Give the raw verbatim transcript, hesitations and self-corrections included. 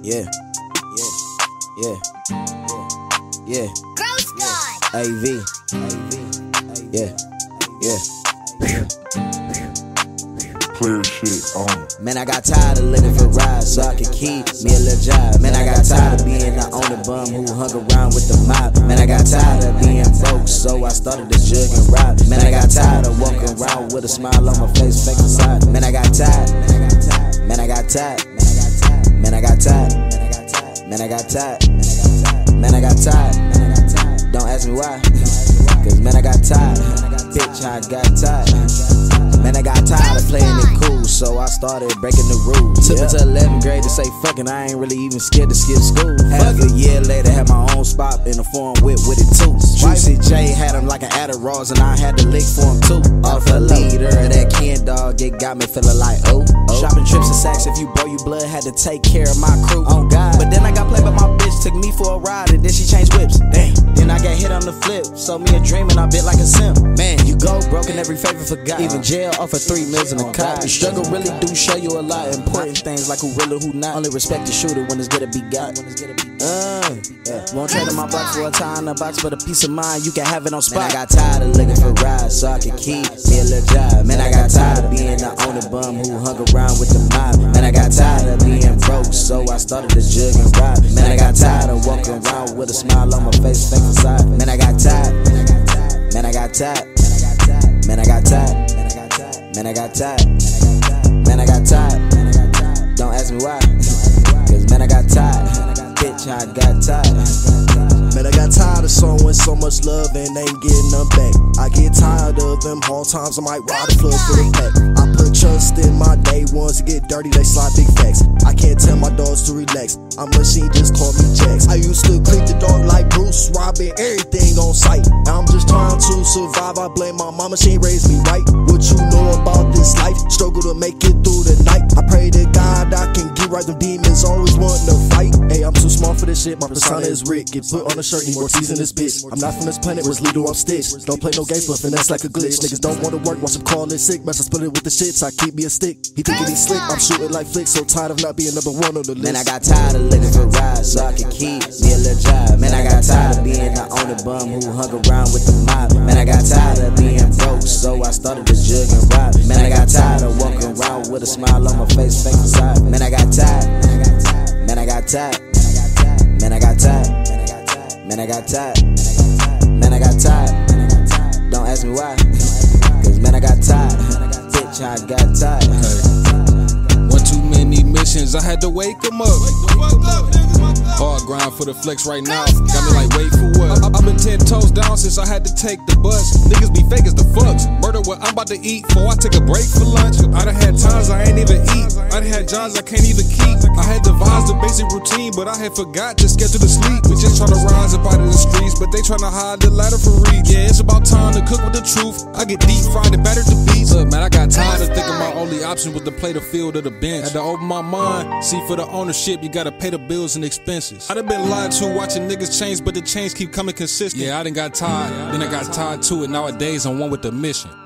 Yeah, yeah, yeah, yeah, yeah. Ghost God. A V, yeah, yeah. Clear shit on. Man, I got tired of living for rides so I could keep me a little job. Man, I got tired of being the only bum who hung around with the mob. Man, I got tired of being broke, so I started to jug and rob. Man, I got tired of walking around with a smile on my face, fake inside. Man, I got tired. Man, I got tired. Man, I got tired. Man, I got tired. Man, I got tired. Don't ask me why, cause man, I got tired. Bitch, I got tired. Man, I got tired of playing it cool, so I started breaking the rules. Took me to eleventh grade to say fucking, I ain't really even scared to skip school. Half a year later, had my own spot in the foreign whip with it too. Juicy J had him like an Adderall, and I had to lick for him too. Off a leader of that Ken dog, it got me feeling like oh. Shopping trips and sacks, if you blow your blood, had to take care of my crew. Oh God, but then I got played by my bitch, took me for a ride, and then she changed whips. Damn. Then I got hit on the flip, sold me a dream and I bit like a simp. Man, you go broke and every favor forgot. Even jail offer three meals in a cot. The struggle really do show you a lot. Important things like who really, who not. Only respect the shooter when it's gonna be got. Uh, yeah. Won't trade in my box for a tie in the box, but a peace of mind, you can have it on spot. Man, I got tired of looking for rides so I could keep me a little job. Man, I got tired of being the only bum who hung around with the mob. Man, I got tired of being broke, so I started to jug and rob. Man, I got tired of walking around with a smile on my face, fake inside. Man, I got tired. Man, I got tired. Man, I got tired. Man, I got tired. Man, I got tired. Don't ask me why, cause man, I got tired. Bitch, I got tired. Man, I got tired of showing so much love and ain't getting none back. I get tired of them hard times, I might ride a flood for the pack. I put trust in my day ones to get dirty, they slide big facts. I can't tell my dogs to relax, I'm a machine, just call me Jax. I used to creep the dog like Bruce, robbing everything on sight. I'm just trying to survive, I blame my mama, she ain't raised me right. What you know about this life, struggle to make it through the night. I pray to God I can get right, them demons always wanting to fight. Hey, I'm too smart for this shit, my persona is Rick. Get put on a shirt, need more teas in this bitch. I'm not from this planet, where's Lido, I'm stitched. Don't play no game for finesse like a glitch. Niggas don't wanna work, watch them call it sick. Best I split it with the shits, I keep me a stick. He thinking he's slick, I'm shooting like flicks. So tired of not being number one on the list. Man, I got tired of living for rides so I could keep me a little job. Man, I got tired of being the only bum who hung around with the mob. Man, I got tired of being broke, so I started to jug and rob. Man, I got tired of walking around with a smile on my face, fake inside. Man, I got tired. Man, I got tired. Man, I got tired. Man, I got tired. Man, I got tired. Don't ask me why, cause man, I got tired. Bitch, I got tired. One too many missions, I had to wake them up. Hard grind for the flex right now. Got me like, wait for what? I I've been ten toes down since I had to take the bus. Niggas be fake as the fucks. Murder what I'm about to eat before I take a break for lunch. I done had times I ain't even eat. I done had jobs I can't even keep. I had devised a basic routine, but I had forgot to schedule the sleep. We just tryna rise up out of the streets, but they tryna hide the ladder for reach. Yeah, it's about time to cook with the truth. I get deep fried and battered the beats. Look, man, I got tired of thinking my only option was to play the field or the bench. Had to open my mind. See, for the ownership, you gotta pay the bills and expenses. I done been lied to, watching niggas change, but the change keep coming consistent. Yeah, I done got tired, then I got tired to it. Nowadays, I'm one with the mission.